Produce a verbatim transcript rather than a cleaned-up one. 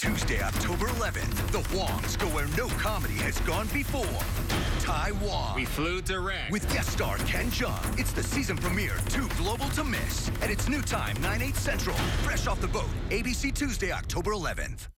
Tuesday, October eleventh, the Huangs go where no comedy has gone before. Taiwan. We flew direct. With guest star Ken Jeong. It's the season premiere, Too Global to Miss. At its new time, nine, eight Central. Fresh off the boat. A B C Tuesday, October eleventh.